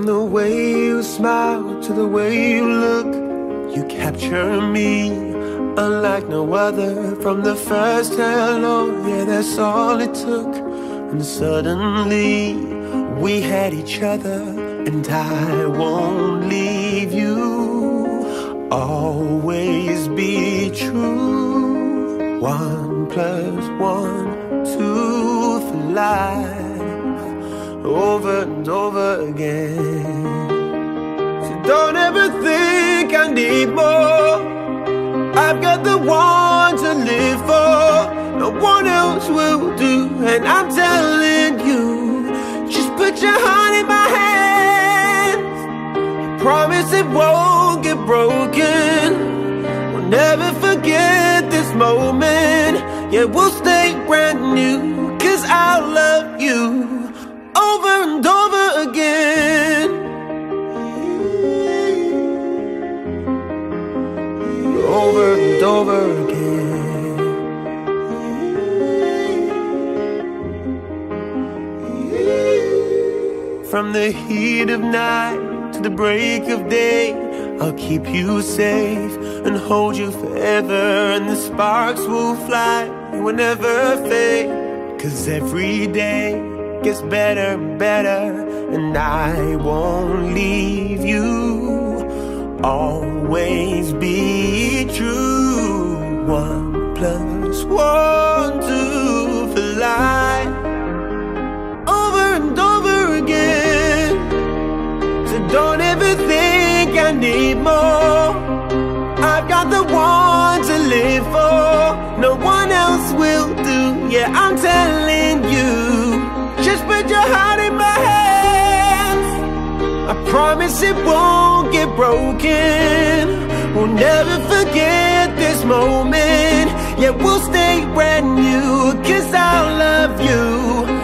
From the way you smile to the way you look, you capture me unlike no other. From the first hello, yeah, that's all it took. And suddenly we had each other, and I won't leave you. Always be true. 1 + 1, 2 for life, over and over again. So don't ever think I need more. I've got the one to live for. No one else will do. And I'm telling you, just put your heart in my hands. I promise it won't get broken. We'll never forget this moment. Yeah, we'll stay brand new, 'cause I'll love you over and over again. Over and over again. From the heat of night to the break of day, I'll keep you safe and hold you forever. And the sparks will fly, will never fade. 'Cause every day gets better and better, and I won't leave you. Always be true. 1 + 1, 2 for life, over and over again. So don't ever think I need more. I've got the one to live for. No one else will do. Yeah, I'm telling you, just put your heart in my hands. I promise it won't get broken. We'll never forget this moment. Yeah, we'll stay brand new, 'cause I'll love you